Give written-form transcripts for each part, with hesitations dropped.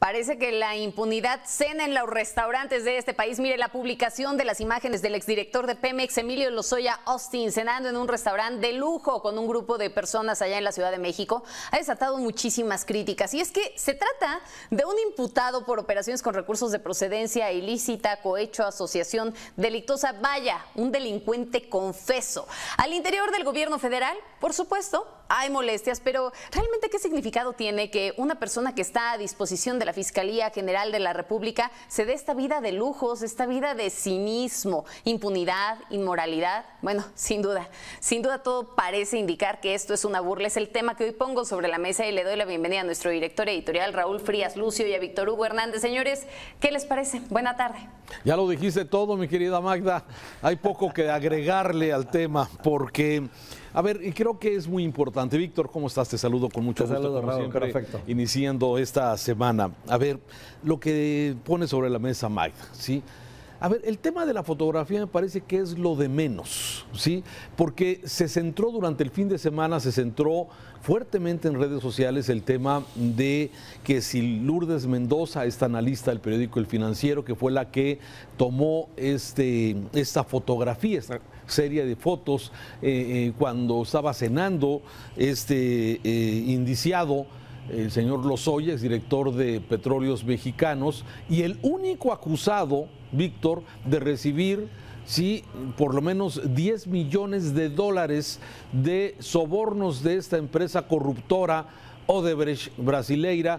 Parece que la impunidad cena en los restaurantes de este país. Mire la publicación de las imágenes del exdirector de Pemex, Emilio Lozoya Austin, cenando en un restaurante de lujo con un grupo de personas allá en la Ciudad de México. Ha desatado muchísimas críticas. Y es que se trata de un imputado por operaciones con recursos de procedencia ilícita, cohecho, asociación delictuosa. Vaya, un delincuente confeso. Al interior del gobierno federal, por supuesto, hay molestias, pero ¿realmente qué significado tiene que una persona que está a disposición de la Fiscalía General de la República se dé esta vida de lujos, esta vida de cinismo, impunidad, inmoralidad? Bueno, sin duda todo parece indicar que esto es una burla. Es el tema que hoy pongo sobre la mesa y le doy la bienvenida a nuestro director editorial Raúl Frías Lucio y a Víctor Hugo Hernández. Señores, ¿qué les parece? Buena tarde. Ya lo dijiste todo, mi querida Magda. Hay poco que agregarle al tema porque... A ver, y creo que es muy importante. Víctor, ¿cómo estás? Te saludo con mucho gusto, como Raúl, siempre, perfecto. Iniciando esta semana. A ver, lo que pone sobre la mesa Magda, ¿sí? A ver, el tema de la fotografía me parece que es lo de menos, ¿sí? Porque se centró durante el fin de semana, se centró fuertemente en redes sociales el tema de que si Lourdes Mendoza, esta analista del periódico El Financiero, que fue la que tomó esta fotografía, esta serie de fotos cuando estaba cenando indiciado, el señor Lozoya, exdirector de Petróleos Mexicanos, y el único acusado, Víctor, de recibir, sí, por lo menos 10 millones de dólares de sobornos de esta empresa corruptora Odebrecht brasileira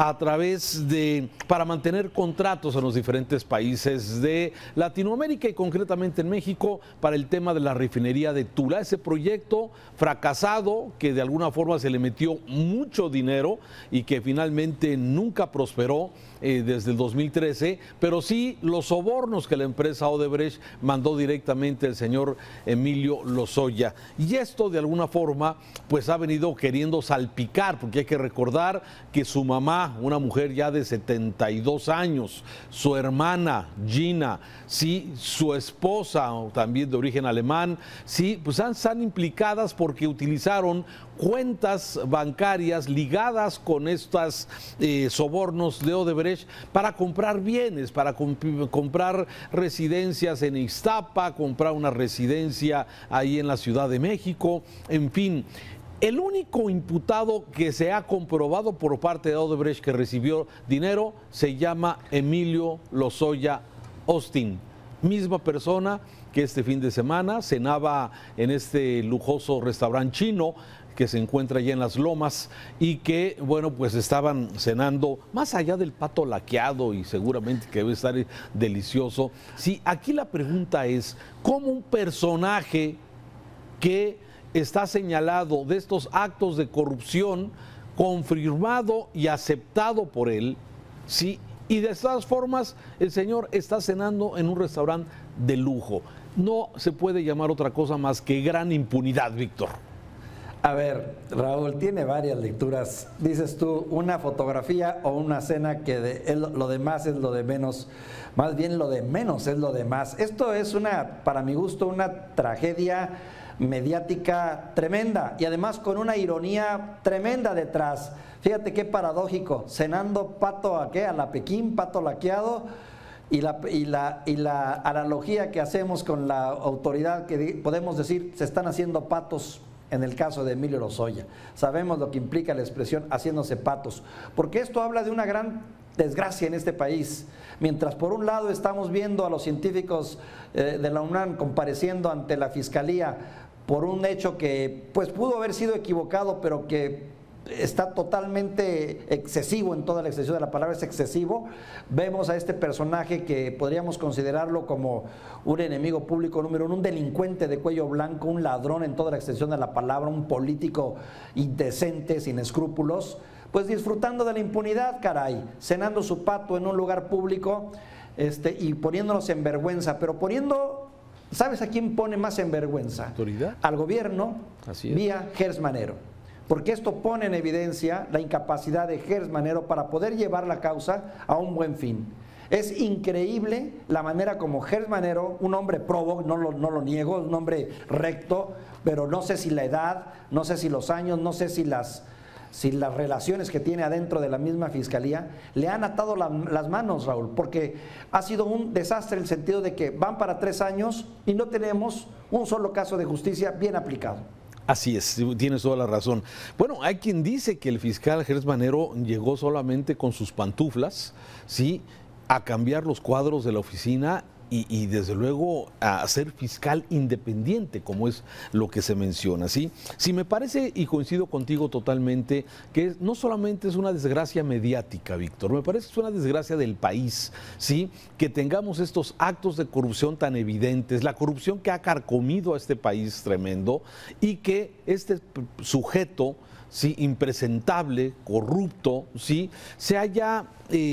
para mantener contratos en los diferentes países de Latinoamérica y concretamente en México para el tema de la refinería de Tula. Ese proyecto fracasado que de alguna forma se le metió mucho dinero y que finalmente nunca prosperó desde el 2013, pero sí los sobornos que la empresa Odebrecht mandó directamente al señor Emilio Lozoya. Y esto de alguna forma pues ha venido queriendo salpicar, porque hay que recordar que su mamá, una mujer ya de 72 años, su hermana Gina, sí, su esposa, también de origen alemán, sí, pues están implicadas porque utilizaron cuentas bancarias ligadas con estas sobornos de Odebrecht para comprar bienes, para comprar residencias en Ixtapa, comprar una residencia ahí en la Ciudad de México, en fin. El único imputado que se ha comprobado por parte de Odebrecht que recibió dinero se llama Emilio Lozoya Austin, misma persona que este fin de semana cenaba en este lujoso restaurante chino que se encuentra allá en Las Lomas y que, bueno, pues estaban cenando más allá del pato laqueado y seguramente que debe estar delicioso. Sí, aquí la pregunta es, ¿cómo un personaje que está señalado de estos actos de corrupción, confirmado y aceptado por él, sí, y de todas formas el señor está cenando en un restaurante de lujo? No se puede llamar otra cosa más que gran impunidad, Víctor. A ver, Raúl, tiene varias lecturas. Dices tú, una fotografía o una cena que lo demás es lo de menos. Más bien lo de menos es lo de más. Esto es para mi gusto, una tragedia mediática tremenda y además con una ironía tremenda detrás. Fíjate qué paradójico, cenando pato a la Pekín, pato laqueado, y la analogía que hacemos con la autoridad, que podemos decir se están haciendo patos en el caso de Emilio Lozoya. Sabemos lo que implica la expresión haciéndose patos, porque esto habla de una gran desgracia en este país. Mientras por un lado estamos viendo a los científicos de la UNAM compareciendo ante la Fiscalía por un hecho que pues pudo haber sido equivocado, pero que está totalmente excesivo, en toda la extensión de la palabra es excesivo, vemos a este personaje que podríamos considerarlo como un enemigo público número uno, un delincuente de cuello blanco, un ladrón en toda la extensión de la palabra, un político indecente, sin escrúpulos, pues disfrutando de la impunidad, caray, cenando su pato en un lugar público y poniéndonos en vergüenza, pero ¿sabes a quién pone más en vergüenza? ¿Autoridad? Al gobierno, vía Gers Manero. Porque esto pone en evidencia la incapacidad de Gers Manero para poder llevar la causa a un buen fin. Es increíble la manera como Gers Manero, un hombre probo, no lo niego, un hombre recto, pero no sé si la edad, no sé si los años, no sé si si las relaciones que tiene adentro de la misma fiscalía le han atado las manos, Raúl, porque ha sido un desastre en el sentido de que van para 3 años y no tenemos un solo caso de justicia bien aplicado. Así es, tienes toda la razón. Bueno, hay quien dice que el fiscal Gertz Manero llegó solamente con sus pantuflas, ¿sí?, a cambiar los cuadros de la oficina y desde luego a ser fiscal independiente, como es lo que se menciona, ¿sí? Sí, me parece, y coincido contigo totalmente, que no solamente es una desgracia mediática, Víctor, me parece que es una desgracia del país, ¿sí? Que tengamos estos actos de corrupción tan evidentes, la corrupción que ha carcomido a este país tremendo, y que este sujeto, sí, impresentable, corrupto, sí, se haya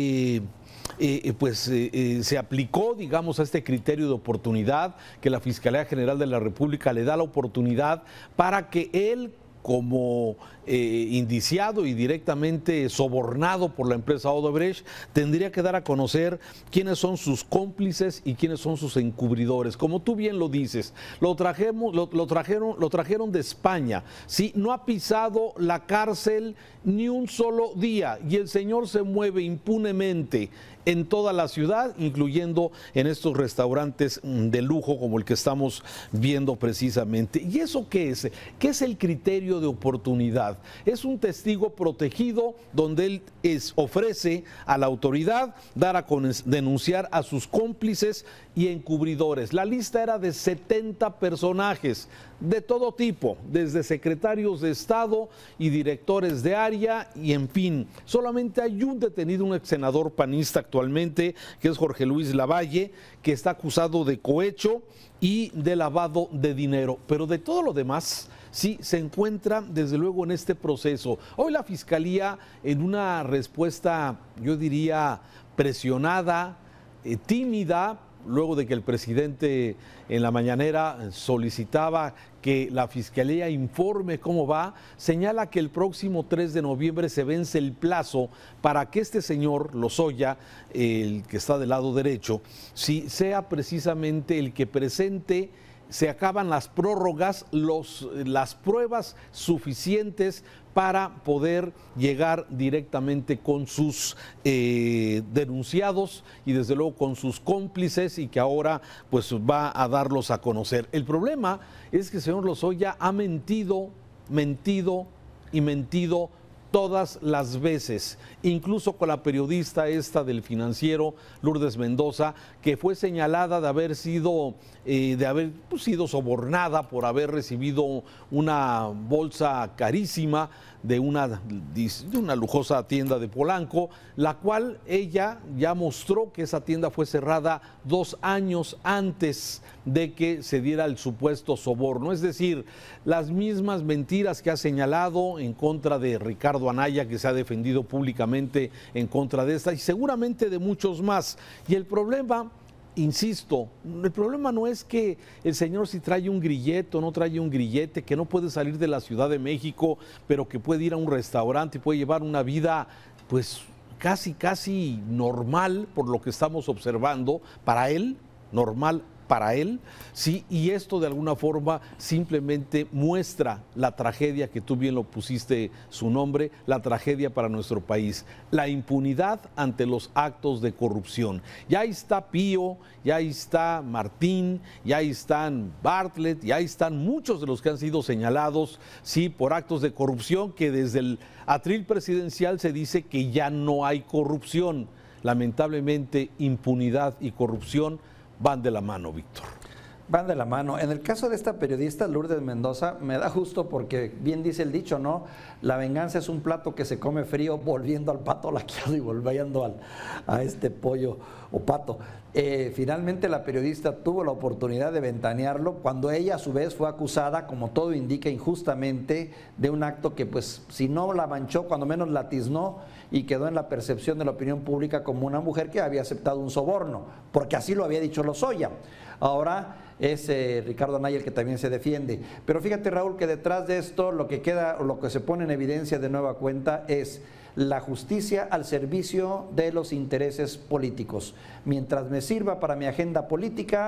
se aplicó, digamos, a este criterio de oportunidad que la Fiscalía General de la República le da la oportunidad para que él, como indiciado y directamente sobornado por la empresa Odebrecht, tendría que dar a conocer quiénes son sus cómplices y quiénes son sus encubridores. Como tú bien lo dices, lo trajeron de España, ¿sí? No ha pisado la cárcel ni un solo día y el señor se mueve impunemente en toda la ciudad, incluyendo en estos restaurantes de lujo como el que estamos viendo precisamente. ¿Y eso qué es? ¿Qué es el criterio de oportunidad? Es un testigo protegido donde él ofrece a la autoridad denunciar a sus cómplices y encubridores. La lista era de 70 personajes de todo tipo, desde secretarios de Estado y directores de área y en fin. Solamente hay un detenido, un ex senador panista actualmente, que es Jorge Luis Lavalle, que está acusado de cohecho y de lavado de dinero. Pero de todo lo demás, sí, se encuentra desde luego en este proceso. Hoy la Fiscalía, en una respuesta, yo diría, presionada, tímida, luego de que el presidente en la mañanera solicitaba que la Fiscalía informe cómo va, señala que el próximo 3 de noviembre se vence el plazo para que este señor Lozoya, el que está del lado derecho, sí, sea precisamente el que presente. Se acaban las prórrogas, las pruebas suficientes para poder llegar directamente con sus denunciados y desde luego con sus cómplices y que ahora pues va a darlos a conocer. El problema es que el señor Lozoya ha mentido todas las veces, incluso con la periodista esta del Financiero, Lourdes Mendoza, que fue señalada de haber sido sobornada por haber recibido una bolsa carísima de una lujosa tienda de Polanco, la cual ella ya mostró que esa tienda fue cerrada 2 años antes de que se diera el supuesto soborno. Es decir, las mismas mentiras que ha señalado en contra de Ricardo Anaya, que se ha defendido públicamente en contra de esta y seguramente de muchos más. Y el problema, insisto, el problema no es que el señor si trae un grillete o no trae un grillete, que no puede salir de la Ciudad de México, pero que puede ir a un restaurante y puede llevar una vida pues casi normal por lo que estamos observando, para él, normal para él, sí, y esto de alguna forma simplemente muestra la tragedia que tú bien lo pusiste su nombre, la tragedia para nuestro país, la impunidad ante los actos de corrupción. Ya está Pío, ya está Martín, ya están Bartlett, ya están muchos de los que han sido señalados, sí, por actos de corrupción, que desde el atril presidencial se dice que ya no hay corrupción. Lamentablemente, impunidad y corrupción van de la mano, Víctor. Van de la mano. En el caso de esta periodista Lourdes Mendoza, me da justo porque bien dice el dicho, ¿no? La venganza es un plato que se come frío, volviendo al pato laqueado y volviendo a este pollo o pato. Finalmente la periodista tuvo la oportunidad de ventanearlo cuando ella a su vez fue acusada, como todo indica injustamente, de un acto que pues si no la manchó, cuando menos la tiznó y quedó en la percepción de la opinión pública como una mujer que había aceptado un soborno, porque así lo había dicho Lozoya. Ahora es Ricardo Anaya el que también se defiende. Pero fíjate, Raúl, que detrás de esto lo que queda, lo que se pone en evidencia de nueva cuenta es la justicia al servicio de los intereses políticos. Mientras me sirva para mi agenda política,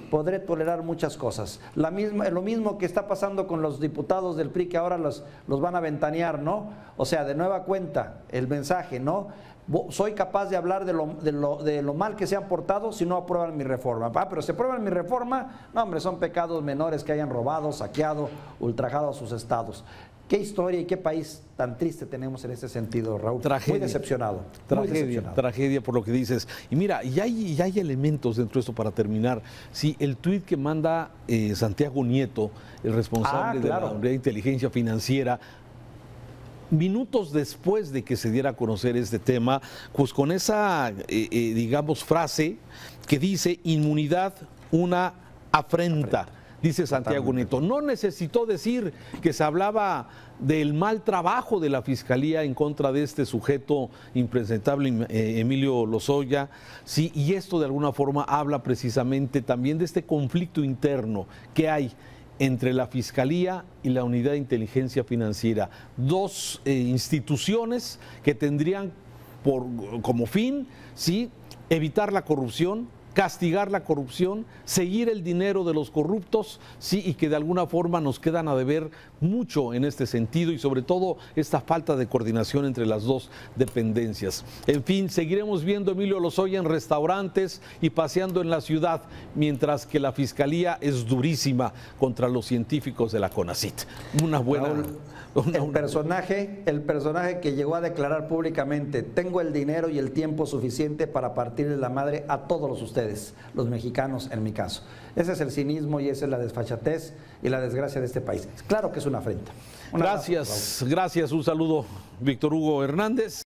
podré tolerar muchas cosas. Lo mismo que está pasando con los diputados del PRI que ahora los van a ventanear, ¿no? O sea, de nueva cuenta, el mensaje, ¿no? Soy capaz de hablar de lo mal que se han portado si no aprueban mi reforma. Pero si aprueban mi reforma, no, hombre, son pecados menores que hayan robado, saqueado, ultrajado a sus estados. Qué historia y qué país tan triste tenemos en ese sentido, Raúl. Tragedia. Muy decepcionado. Tragedia por lo que dices. Y mira, ya hay elementos dentro de esto para terminar. Sí, el tuit que manda Santiago Nieto, el responsable de la Unidad de Inteligencia Financiera, minutos después de que se diera a conocer este tema, pues con esa, digamos, frase que dice: inmunidad, una afrenta. Dice Santiago Nieto, no necesitó decir que se hablaba del mal trabajo de la Fiscalía en contra de este sujeto impresentable, Emilio Lozoya, sí, y esto de alguna forma habla precisamente también de este conflicto interno que hay entre la Fiscalía y la Unidad de Inteligencia Financiera, dos instituciones que tendrían como fin, sí, evitar la corrupción, castigar la corrupción, seguir el dinero de los corruptos, sí, y que de alguna forma nos quedan a deber mucho en este sentido, y sobre todo esta falta de coordinación entre las dos dependencias. En fin, seguiremos viendo a Emilio Lozoya en restaurantes y paseando en la ciudad, mientras que la Fiscalía es durísima contra los científicos de la CONACYT. Una buena... Raúl, el personaje que llegó a declarar públicamente: tengo el dinero y el tiempo suficiente para partirle la madre a todos ustedes, los mexicanos en mi caso. Ese es el cinismo y esa es la desfachatez y la desgracia de este país. Claro que es una afrenta. Gracias, un saludo, Víctor Hugo Hernández.